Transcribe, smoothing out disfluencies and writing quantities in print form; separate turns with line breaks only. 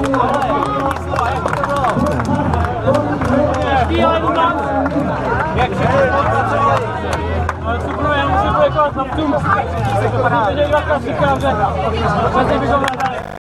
Ale co pro, já musím poděkovat chlapcům, protože říkám, že bychom nadali.